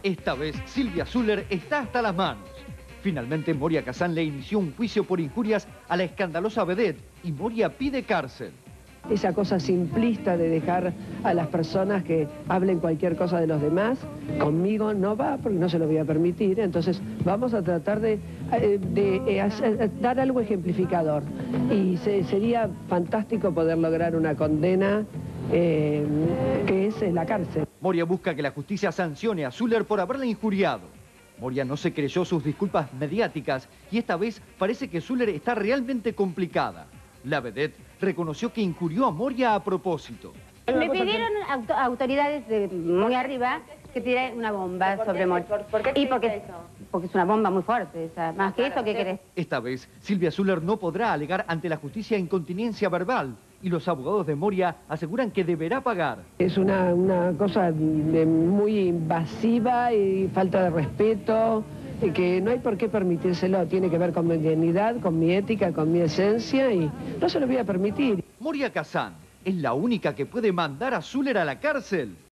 Esta vez Silvia Zuller está hasta las manos. Finalmente Moria Kazan le inició un juicio por injurias a la escandalosa vedette y Moria pide cárcel. Esa cosa simplista de dejar a las personas que hablen cualquier cosa de los demás, conmigo no va porque no se lo voy a permitir. Entonces vamos a tratar de dar algo ejemplificador. Y sería fantástico poder lograr una condena que es la cárcel. Moria busca que la justicia sancione a Zuller por haberla injuriado. Moria no se creyó sus disculpas mediáticas y esta vez parece que Zuller está realmente complicada. La vedette reconoció que injurió a Moria a propósito. Me pidieron autoridades de muy arriba que tiré una bomba sobre Moria. ¿Por qué y porque eso? Porque es una bomba muy fuerte. Más que eso, ¿qué querés? Esta vez, Silvia Zuller no podrá alegar ante la justicia incontinencia verbal y los abogados de Moria aseguran que deberá pagar. Es una cosa muy invasiva y falta de respeto, que no hay por qué permitírselo. Tiene que ver con mi dignidad, con mi ética, con mi esencia y no se lo voy a permitir. Moria Kazan es la única que puede mandar a Zuller a la cárcel.